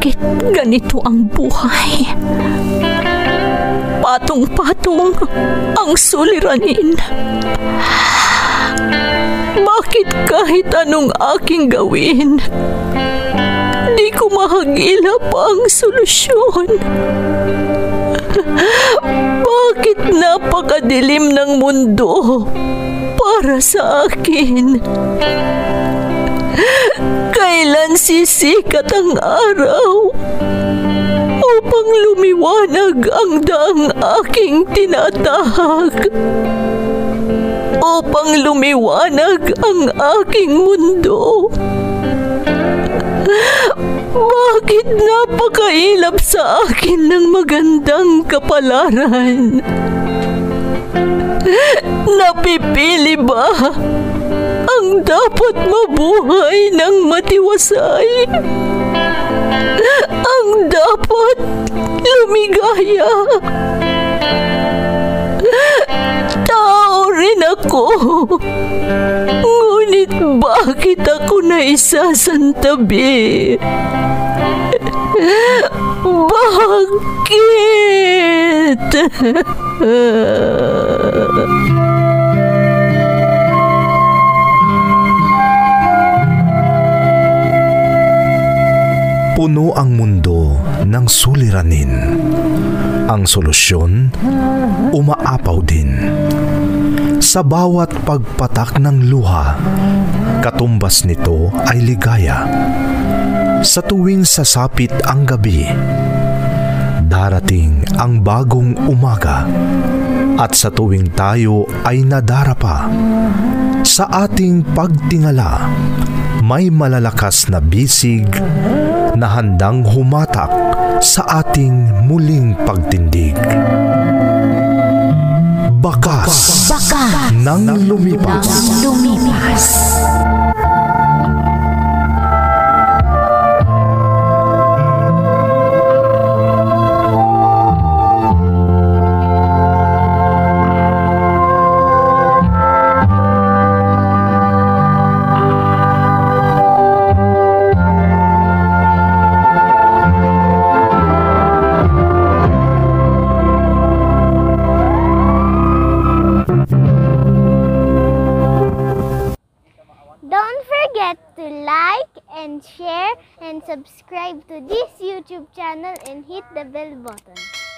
Bakit ganito ang buhay? Patong-patong ang suliranin. Bakit kahit anong aking gawin, di ko mahagilap ang solusyon? Bakit napakadilim ng mundo para sa akin? Kailan sisikat ang araw upang lumiwanag ang daang aking tinatahak? Upang lumiwanag ang aking mundo? Bakit napakailap sa akin ng magandang kapalaran? Napipili ba ang dapat mabuhay ng matiwasay? Ang dapat lumigaya? Tao rin ako. Ngunit bakit ako naisasantabi? Bakit? Puno ang mundo ng suliranin. Ang solusyon, umaapaw din. Sa bawat pagpatak ng luha, katumbas nito ay ligaya. Sa tuwing sasapit ang gabi, darating ang bagong umaga. At sa tuwing tayo ay nadarapa, sa ating pagtingala, may malalakas na bisig na handang humatak sa ating muling pagtindig. Bakas ng lumipas. Share and subscribe to this YouTube channel and hit the bell button.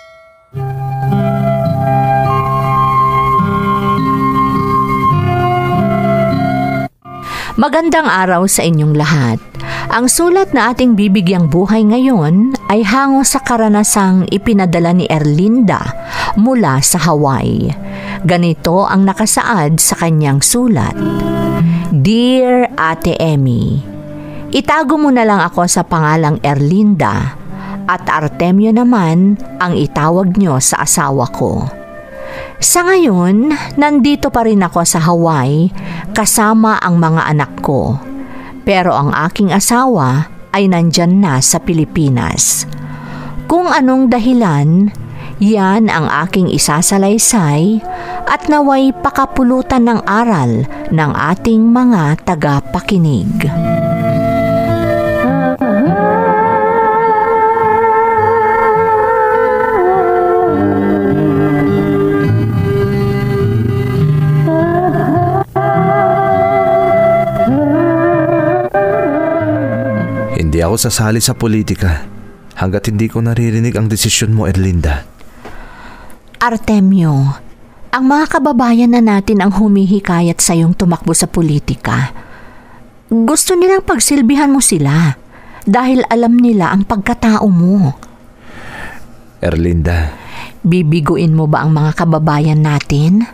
Magandang araw sa inyong lahat. Ang sulat na ating bibigyang buhay ngayon ay hango sa karanasang ipinadala ni Erlinda mula sa Hawaii. Ganito ang nakasaad sa kanyang sulat. Dear Ate Emmy, itago mo na lang ako sa pangalang Erlinda at Artemio naman ang itawag nyo sa asawa ko. Sa ngayon, nandito pa rin ako sa Hawaii kasama ang mga anak ko. Pero ang aking asawa ay nandyan na sa Pilipinas. Kung anong dahilan, yan ang aking isasalaysay at naway pakapulutan ng aral ng ating mga tagapakinig. Hindi ako sasali sa politika hanggat hindi ko naririnig ang desisyon mo, Erlinda. Artemio, ang mga kababayan na natin ang humihikayat sa iyong tumakbo sa politika. Gusto nilang pagsilbihan mo sila dahil alam nila ang pagkatao mo. Erlinda, bibiguin mo ba ang mga kababayan natin?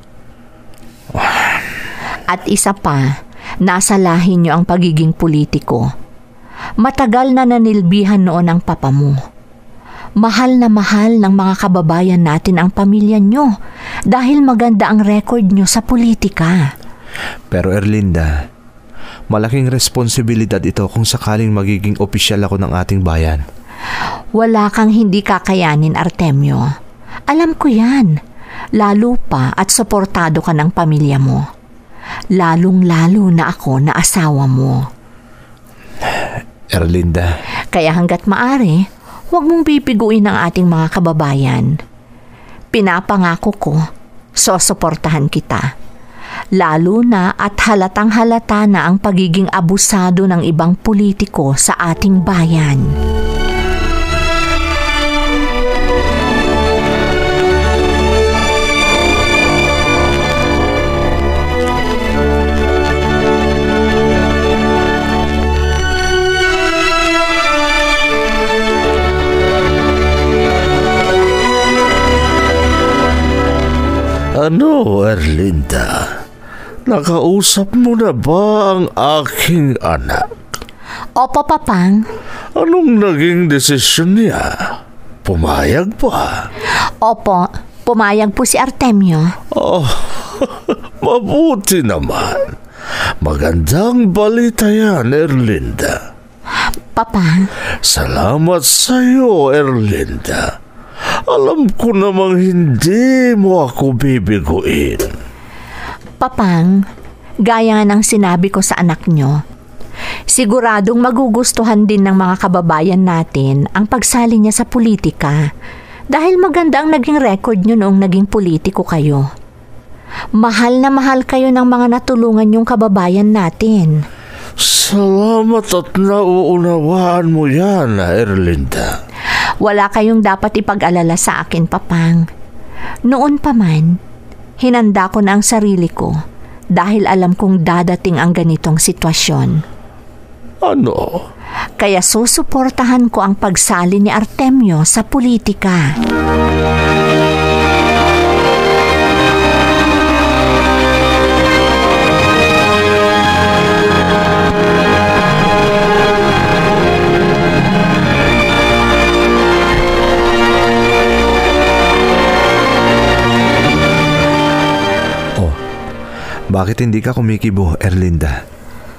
At isa pa, nasa lahi niyo ang pagiging politiko. Matagal na nanilbihan noon ang papa mo. Mahal na mahal ng mga kababayan natin ang pamilya nyo dahil maganda ang record nyo sa politika. Pero Erlinda, malaking responsibilidad ito kung sakaling magiging opisyal ako ng ating bayan. Wala kang hindi kakayanin, Artemio. Alam ko yan. Lalo pa at suportado ka ng pamilya mo. Lalong-lalo na ako na asawa mo. Erlinda. Kaya hanggat maaari, huwag mong bibiguin ang ating mga kababayan. Pinapangako ko, susuportahan kita. Lalo na at halatang halata na ang pagiging abusado ng ibang politiko sa ating bayan. Ano, Erlinda? Nakausap mo na ba ang aking anak? Opo, Papang. Anong naging desisyon niya? Pumayag pa? Opo, pumayag po si Artemio. Oh, mabuti naman. Magandang balita yan, Erlinda. Papang. Salamat sa iyo, Erlinda. Alam ko namang hindi mo ako bibiguin. Papang, gaya nga ng sinabi ko sa anak nyo, siguradong magugustuhan din ng mga kababayan natin ang pagsali niya sa politika dahil maganda ang naging record nyo noong naging politiko kayo. Mahal na mahal kayo ng mga natulungan yung kababayan natin. Salamat at nauunawaan mo yan, Erlinda. Wala kayong dapat ipag-alala sa akin, Papang. Noon pa man, hinanda ko na ang sarili ko dahil alam kong dadating ang ganitong sitwasyon. Ano? Kaya susuportahan ko ang pagsali ni Artemio sa politika. Bakit hindi ka kumikibo, Erlinda?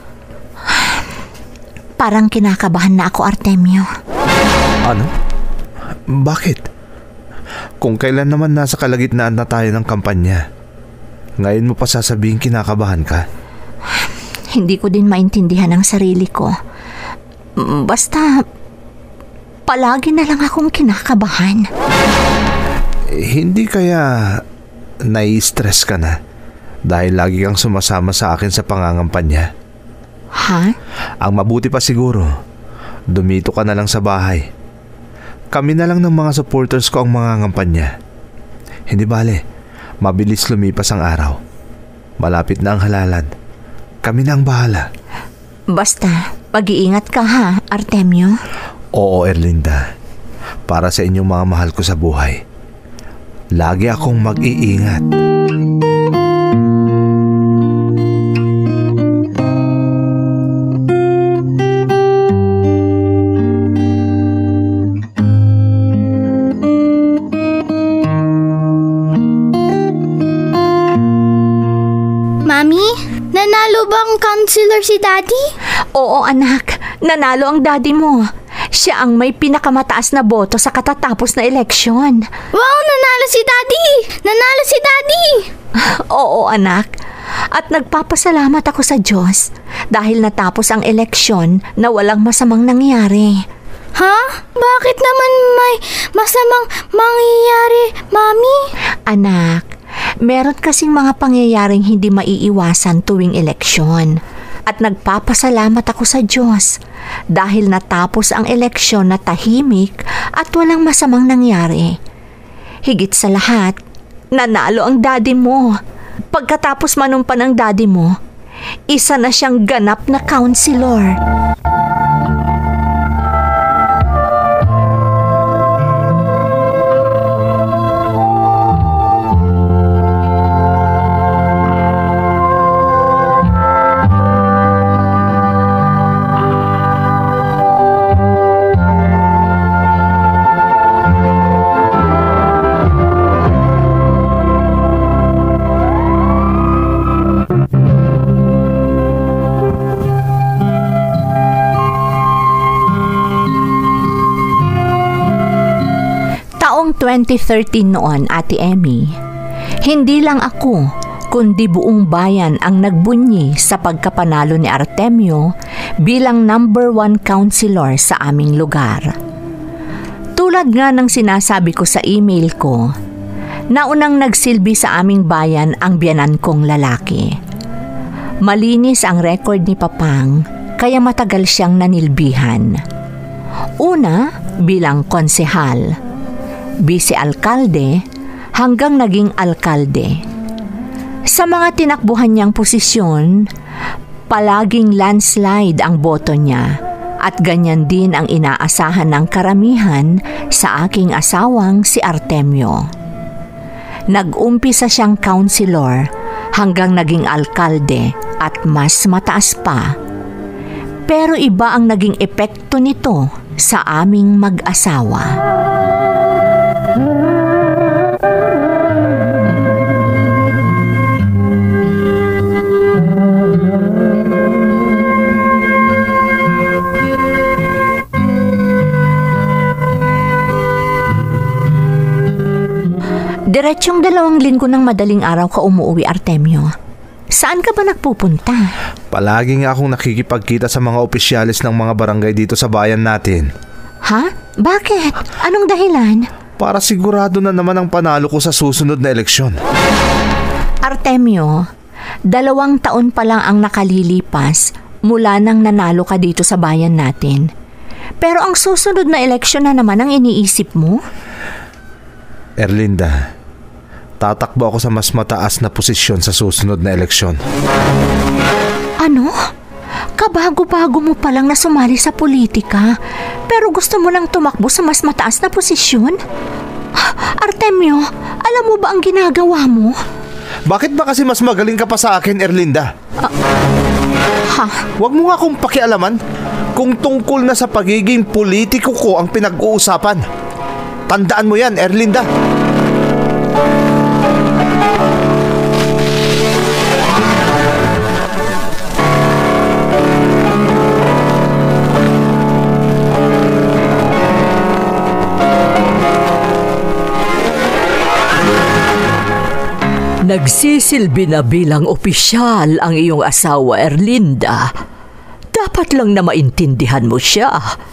Parang kinakabahan na ako, Artemio. Ano? Bakit? Kung kailan naman nasa kalagitnaan na tayo ng kampanya, ngayon mo pa sasabihin kinakabahan ka? Hindi ko din maintindihan ang sarili ko. Basta, palagi na lang akong kinakabahan. Hindi kaya nai-stress ka na? Dahil lagi kang sumasama sa akin sa pangangampanya. Ha? Ang mabuti pa siguro, dumito ka na lang sa bahay. Kami na lang ng mga supporters ko ang mangangampanya. Hindi bale, mabilis lumipas ang araw. Malapit na ang halalan. Kami na ang bahala. Basta, mag-iingat ka ha, Artemio. Oo, Erlinda. Para sa inyong mga mahal ko sa buhay. Lagi akong mag-iingat. Mami, nanalo bang counselor si Daddy? Oo, anak. Nanalo ang daddy mo. Siya ang may pinakamataas na boto sa katatapos na eleksyon. Wow, nanalo si Daddy! Nanalo si Daddy! Oo, anak. At nagpapasalamat ako sa Diyos dahil natapos ang eleksyon na walang masamang nangyari. Ha? Bakit naman may masamang mangyayari, Mami? Anak, meron kasing mga pangyayaring hindi maiiwasan tuwing eleksyon. At nagpapasalamat ako sa Diyos dahil natapos ang eleksyon na tahimik at walang masamang nangyari. Higit sa lahat, nanalo ang daddy mo. Pagkatapos manumpa ng daddy mo, isa na siyang ganap na counselor. Taong 2013 noon, Ate Emmy, hindi lang ako, kundi buong bayan ang nagbunyi sa pagkapanalo ni Artemio bilang number 1 councilor sa aming lugar. Tulad nga ng sinasabi ko sa email ko, naunang nagsilbi sa aming bayan ang biyanan kong lalaki. Malinis ang record ni Papang kaya matagal siyang nanilbihan. Una bilang konsehal, vice-alkalde hanggang naging alkalde. Sa mga tinakbuhan niyang posisyon, palaging landslide ang boto niya at ganyan din ang inaasahan ng karamihan sa aking asawang si Artemio. Nag-umpisa siyang councilor hanggang naging alkalde at mas mataas pa. Pero iba ang naging epekto nito sa aming mag-asawa. Diretsyong 2 linggo ng madaling araw ka umuwi, Artemio. Saan ka ba nagpupunta? Palagi nga akong nakikipagkita sa mga opisyalis ng mga barangay dito sa bayan natin. Ha? Bakit? Anong dahilan? Para sigurado na naman ang panalo ko sa susunod na eleksyon. Artemio, 2 taon pa lang ang nakalilipas mula nang nanalo ka dito sa bayan natin. Pero ang susunod na eleksyon na naman ang iniisip mo? Erlinda, tatakbo ako sa mas mataas na posisyon sa susunod na eleksyon. Ano? Kabago-bago mo palang na sumali sa politika, pero gusto mo nang tumakbo sa mas mataas na posisyon? Artemio, alam mo ba ang ginagawa mo? Bakit ba kasi mas magaling ka pa sa akin, Erlinda? Huwag mo nga akong pakialaman kung tungkol na sa pagiging politiko ko ang pinag-uusapan. Tandaan mo yan, Erlinda. Nagsisilbi na bilang opisyal ang iyong asawa, Erlinda. Dapat lang na maintindihan mo siya.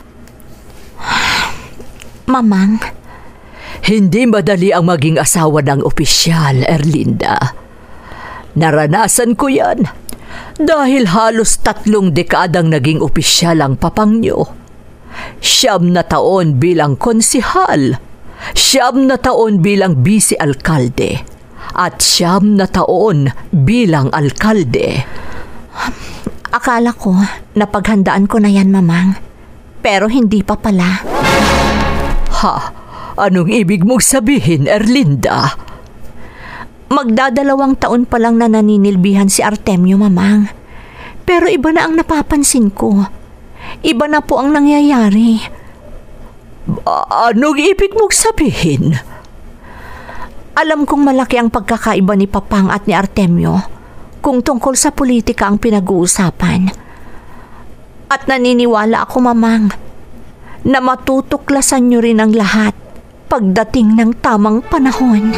Mamang, hindi madali ang maging asawa ng opisyal, Erlinda. Naranasan ko yan dahil halos 3 dekadang naging opisyal ang papang niyo. 9 na taon bilang konsihal, 9 na taon bilang vice-alkalde, at 9 na taon bilang alkalde. Akala ko napaghandaan ko na yan, Mamang. Pero hindi pa pala. Ha? Anong ibig mong sabihin, Erlinda? Magdadalawang taon pa lang na naninilbihan si Artemio, Mamang. Pero iba na ang napapansin ko. Iba na po ang nangyayari. Anong ibig mong sabihin? Alam kong malaki ang pagkakaiba ni Papang at ni Artemio kung tungkol sa politika ang pinag-uusapan. At naniniwala ako, Mamang, na matutuklasan niyo rin ang lahat pagdating ng tamang panahon.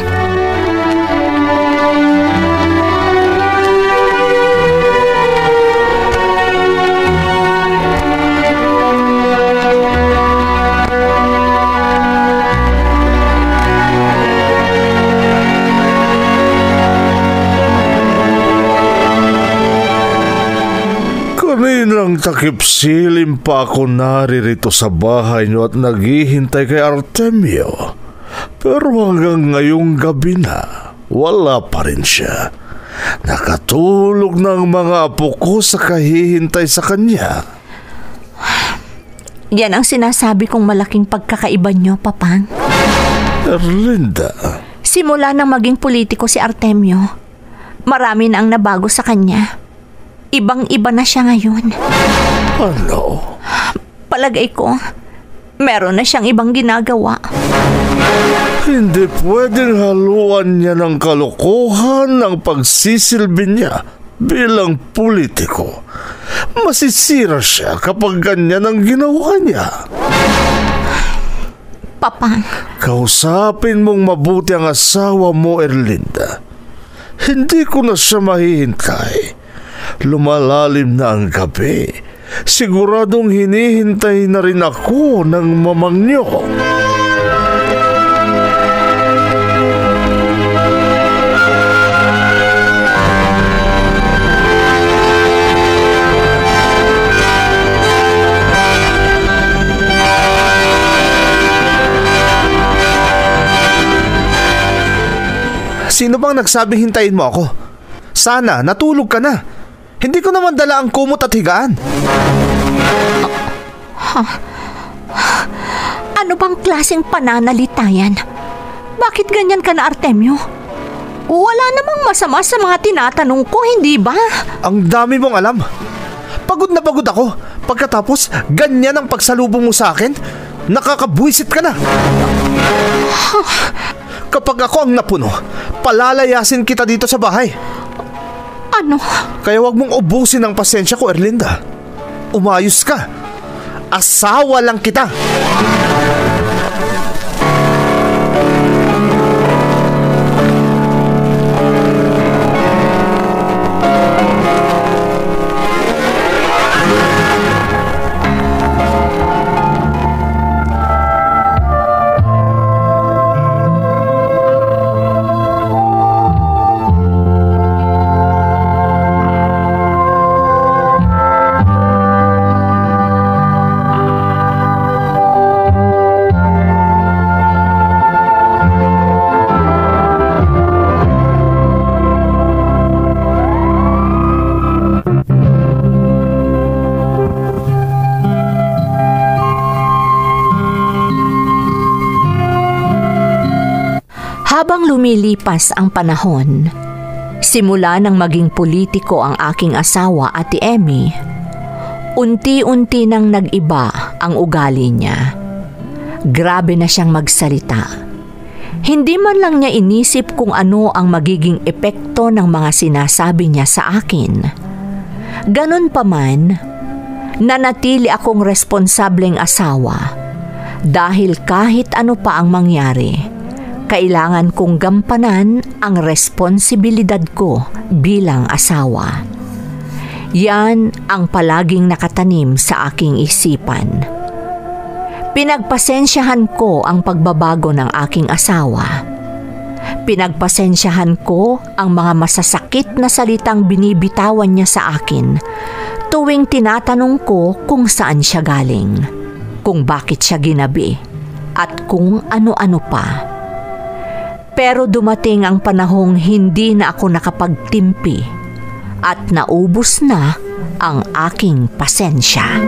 Kaninang takip silim pa ako naririto sa bahay niyo at naghihintay kay Artemio. Pero hanggang ngayong gabi na, wala pa rin siya. Nakatulog ng mga apo ko sa kahihintay sa kanya. Yan ang sinasabi kong malaking pagkakaiba niyo, Papang. Erlinda. Simula nang maging politiko si Artemio, marami na ang nabago sa kanya. Ibang-iba na siya ngayon. Ano? Palagay ko, meron na siyang ibang ginagawa. Hindi pwedeng haluan niya ng kalokohan ng pagsisilbi niya bilang politiko. Masisira siya kapag ganyan ang ginawa niya. Papang. Kausapin mong mabuti ang asawa mo, Erlinda. Hindi ko na siya mahihintay. Lumalalim na ang gabi. Siguradong hinihintay na rin ako ng mamang niyo. Sino bang nagsabing hintayin mo ako? Sana, natulog ka na. Hindi ko naman dala ang kumot at higaan. Ano bang klaseng pananalita yan? Bakit ganyan ka na, Artemio? Wala namang masama sa mga tinatanong ko, hindi ba? Ang dami mong alam. Pagod na pagod ako. Pagkatapos, ganyan ang pagsalubong mo sa akin. Nakakabwisit ka na. Kapag ako ang napuno, palalayasin kita dito sa bahay. Ano? Kaya wag mong ubusin ang pasensya ko, Erlinda. Umayos ka. Asawa lang kita. Habang lumilipas ang panahon, simula nang maging politiko ang aking asawa, Ate Emmy, unti-unti nang nag-iba ang ugali niya. Grabe na siyang magsalita. Hindi man lang niya inisip kung ano ang magiging epekto ng mga sinasabi niya sa akin. Ganon pa man, nanatili akong responsableng asawa dahil kahit ano pa ang mangyari, kailangan kong gampanan ang responsibilidad ko bilang asawa. Yan ang palaging nakatanim sa aking isipan. Pinagpasensyahan ko ang pagbabago ng aking asawa. Pinagpasensyahan ko ang mga masasakit na salitang binibitawan niya sa akin tuwing tinatanong ko kung saan siya galing, kung bakit siya ginabi, at kung ano-ano pa. Pero dumating ang panahong hindi na ako nakapagtimpi at naubos na ang aking pasensya.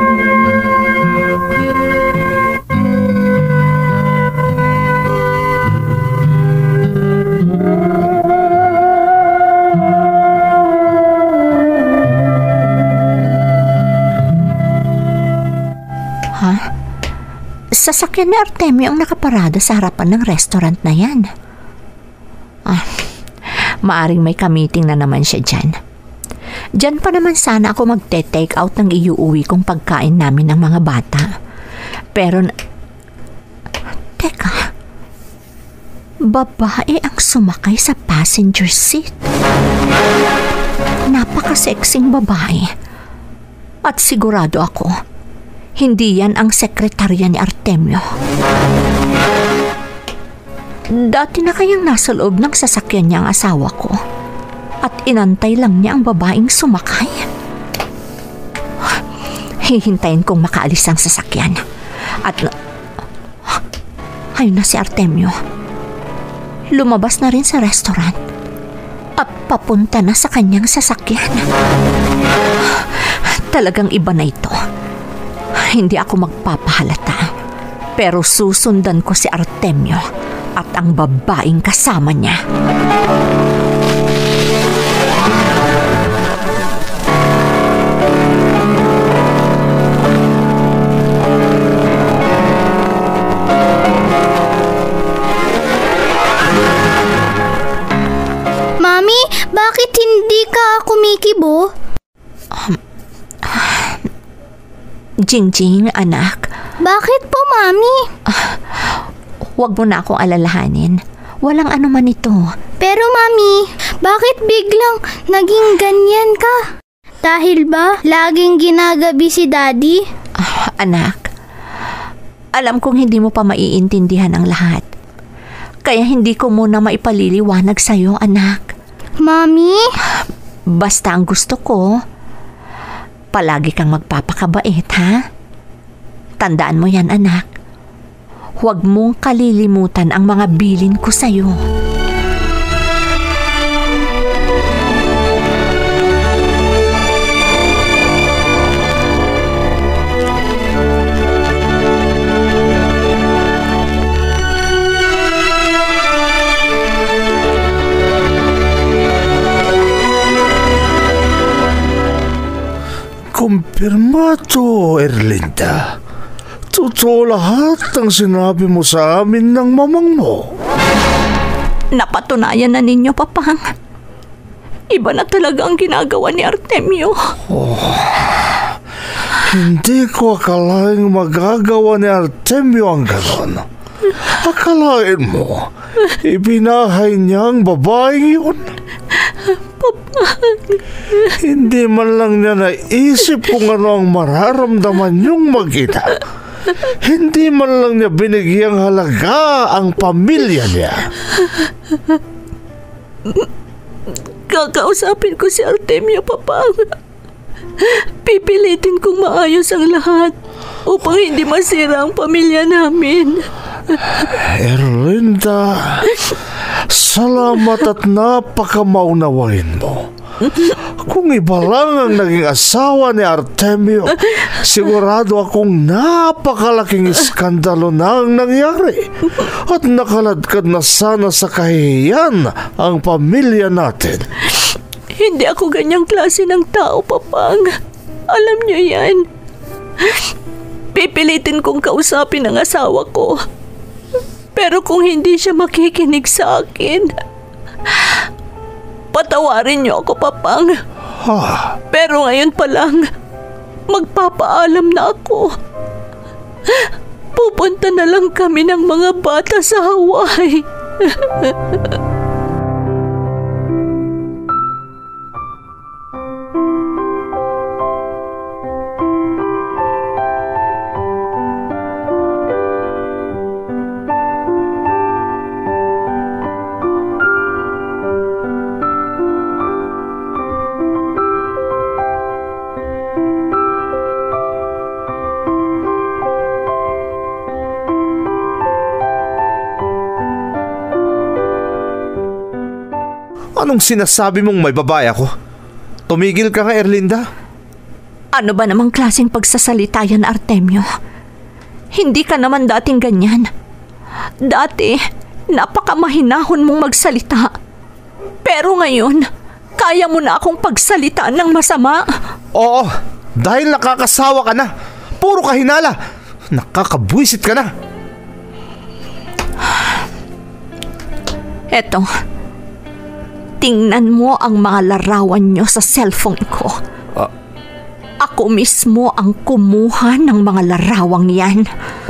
Sasakyan ni Artemio ang nakaparada sa harapan ng restaurant na yan. Maaring may ka-meeting na naman siya dyan. Dyan pa naman sana ako magte-take out ng iuuwi kong pagkain namin ng mga bata. Pero teka, babae ang sumakay sa passenger seat. Napaka-sexing babae. At sigurado ako, hindi yan ang sekretarya ni Artemio. Dati na kayang nasa loob ng sasakyan niya ang asawa ko at inantay lang niya ang babaeng sumakay. Hihintayin kong makaalis ang sasakyan at ayun na si Artemio. Lumabas na rin sa restaurant at papunta na sa kanyang sasakyan. Talagang iba na ito. Hindi ako magpapahalata, pero susundan ko si Artemio at ang babaeng kasama niya. Mami, bakit hindi ka kumikibo? Jingjing, anak. Bakit po, Mami? Huwag mo na akong alalahanin. Walang anuman ito. Pero Mami, bakit biglang naging ganyan ka? Dahil ba laging ginagabi si Daddy? Anak, alam kong hindi mo pa maiintindihan ang lahat. Kaya hindi ko muna maipaliliwanag sa'yo, anak. Mami? Basta ang gusto ko, palagi kang magpapakabait, ha? Tandaan mo yan, anak. Huwag mong kalilimutan ang mga bilin ko sa'yo. Kumpirmado, Erlinda. Totoo lahat ang sinabi mo sa amin ng mamang mo. Napatunayan na ninyo, Papang. Iba na talaga ang ginagawa ni Artemio. Hindi ko akalaing magagawa ni Artemio ang ganon. Akalain mo, ibinahay niya ang babaeng yun. Hindi man lang niya naisip kung ano ang mararamdaman niyong mag-ina. Hindi man lang niya binigyang halaga ang pamilya niya. Kakausapin ko si Artemio, Papang. Pipilitin kong maayos ang lahat upang hindi masira ang pamilya namin. Erlinda, salamat at napakamaunawain mo. Kung iba lang ang naging asawa ni Artemio, sigurado akong napakalaking iskandalo na ang nangyari at nakaladkad na sana sa kahihiyan ang pamilya natin. Hindi ako ganyang klase ng tao, Papang. Alam niyo yan. Pipilitin kong kausapin ang asawa ko. Pero kung hindi siya makikinig sa akin, patawarin niyo ako, Papang. Pero ngayon pa lang, magpapaalam na ako. Pupunta na lang kami ng mga bata sa Hawaii. Anong sinasabi mong may babae ako? Tumigil ka nga, Erlinda. Ano ba namang klaseng pagsasalita yan, Artemio? Hindi ka naman dating ganyan. Dati, napakamahinahon mong magsalita. Pero ngayon, kaya mo na akong pagsalitaan ng masama. Oo, dahil nakakasawa ka na. Puro ka hinala. Nakakabwisit ka na. Eto, tingnan mo ang mga larawan nyo sa cellphone ko. Ako mismo ang kumuha ng mga larawang yan.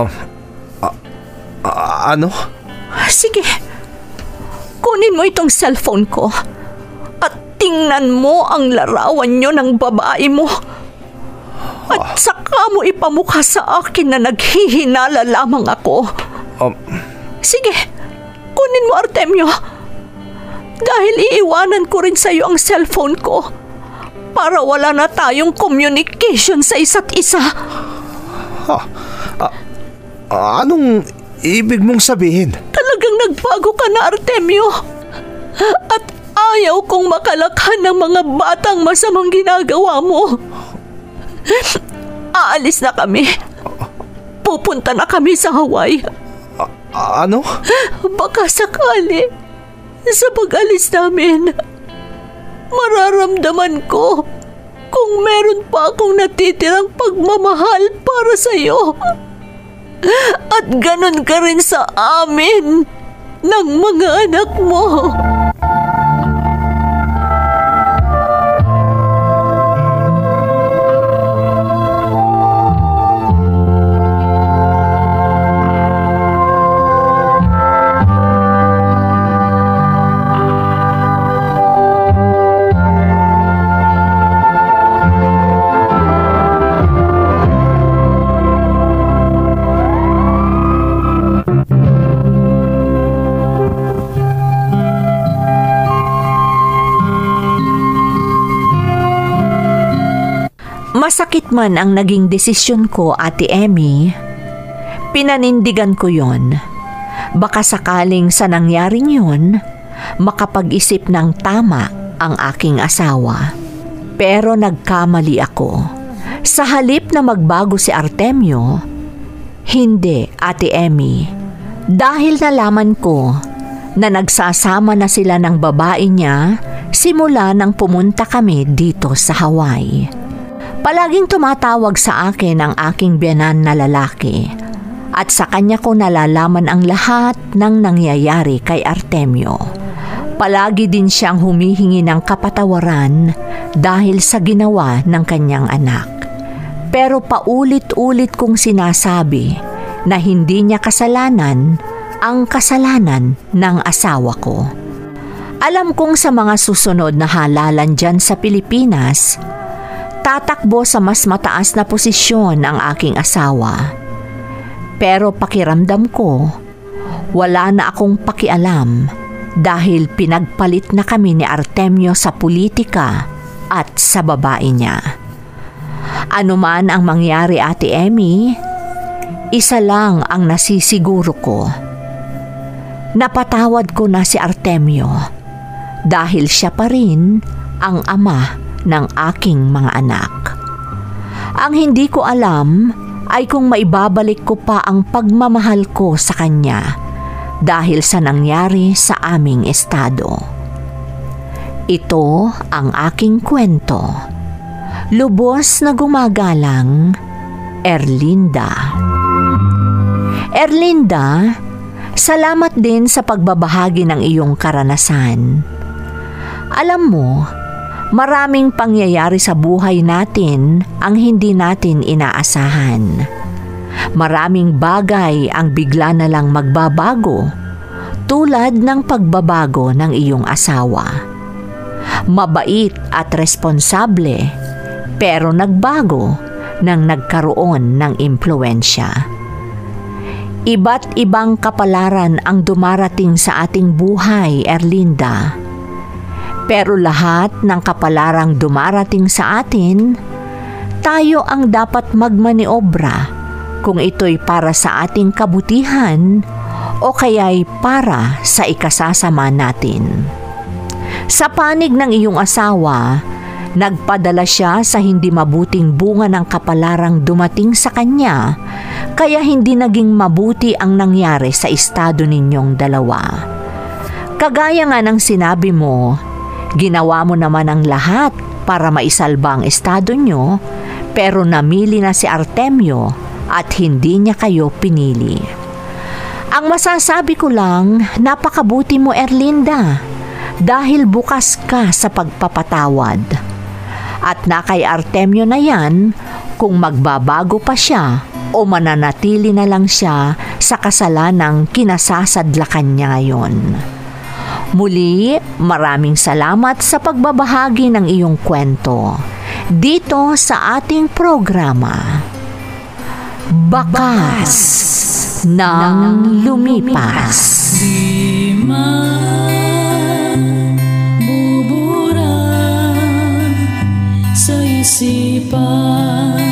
Ano? Sige, kunin mo itong cellphone ko at tingnan mo ang larawan nyo ng babae mo. At saka mo ipamukha sa akin na naghihinala lamang ako. Sige, kunin mo, Artemio. Dahil iiwanan ko rin sa'yo ang cellphone ko para wala na tayong communication sa isa't isa. Anong ibig mong sabihin? Talagang nagbago ka na, Artemio. At ayaw kong makalakhan ng mga batang masamang ginagawa mo. Aalis na kami. Pupunta na kami sa Hawaii. Ano? Baka sakali, sa pag-alis namin, mararamdaman ko kung meron pa akong natitirang pagmamahal para sa'yo. At ganun ka rin sa amin ng mga anak mo. Masakit man ang naging desisyon ko, Ate Emmy, pinanindigan ko yon. Baka sakaling sa nangyaring yon, makapag-isip ng tama ang aking asawa. Pero nagkamali ako. Sa halip na magbago si Artemio, hindi, Ate Emmy. Dahil nalaman ko na nagsasama na sila ng babae niya simula nang pumunta kami dito sa Hawaii. Palaging tumatawag sa akin ang aking biyanan na lalaki at sa kanya ko nalalaman ang lahat ng nangyayari kay Artemio. Palagi din siyang humihingi ng kapatawaran dahil sa ginawa ng kanyang anak. Pero paulit-ulit kong sinasabi na hindi niya kasalanan ang kasalanan ng asawa ko. Alam kong sa mga susunod na halalan dyan sa Pilipinas, tatakbo sa mas mataas na posisyon ang aking asawa. Pero pakiramdam ko, wala na akong pakialam dahil pinagpalit na kami ni Artemio sa politika at sa babae niya. Ano man ang mangyari, Ate Emmy, isa lang ang nasisiguro ko. Napatawad ko na si Artemio dahil siya pa rin ang ama ng aking mga anak. Ang hindi ko alam ay kung maibabalik ko pa ang pagmamahal ko sa kanya dahil sa nangyari sa aming estado. Ito ang aking kwento. Lubos na gumagalang, Erlinda. Erlinda, salamat din sa pagbabahagi ng iyong karanasan. Alam mo, maraming pangyayari sa buhay natin ang hindi natin inaasahan. Maraming bagay ang bigla na lang magbabago, tulad ng pagbabago ng iyong asawa. Mabait at responsable, pero nagbago nang nagkaroon ng impluwensya. Iba't ibang kapalaran ang dumarating sa ating buhay, Erlinda. Pero lahat ng kapalarang dumarating sa atin, tayo ang dapat magmaniobra kung ito'y para sa ating kabutihan o kaya'y para sa ikasasama natin. Sa panig ng iyong asawa, nagpadala siya sa hindi mabuting bunga ng kapalarang dumating sa kanya, kaya hindi naging mabuti ang nangyari sa estado ninyong dalawa. Kagaya nga ng sinabi mo, ginawa mo naman ang lahat para maisalba ang estado nyo, pero namili na si Artemio at hindi niya kayo pinili. Ang masasabi ko lang, napakabuti mo, Erlinda, dahil bukas ka sa pagpapatawad. At na kay Artemio na yan kung magbabago pa siya o mananatili na lang siya sa kasalanang kinasasadlakan niya ngayon. Muli, maraming salamat sa pagbabahagi ng iyong kwento dito sa ating programa, Bakas ng Lumipas. Di man bubura sa isipan